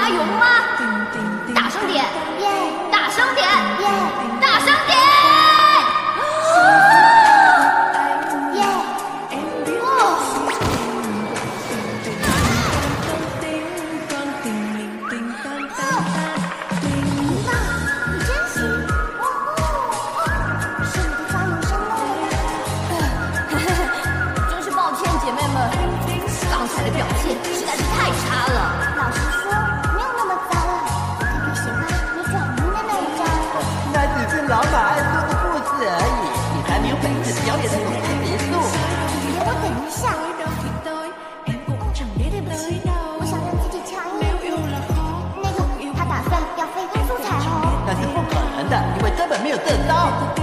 加油吗？大声点，耶！大声点，耶！大声点！耶！你真行！是你的加油声漏了。真是抱歉，姐妹们，刚才的表现实在是太差了。老实说，没有那么糟了，我特别喜欢你转晕的那一招。 那只是老马爱说的故事而已，你还没有本事表演的总是结束。 给我等一下。我想让自己强一点。那个，他打算要飞高速彩虹。 那是不可能的，因为根本没有这招。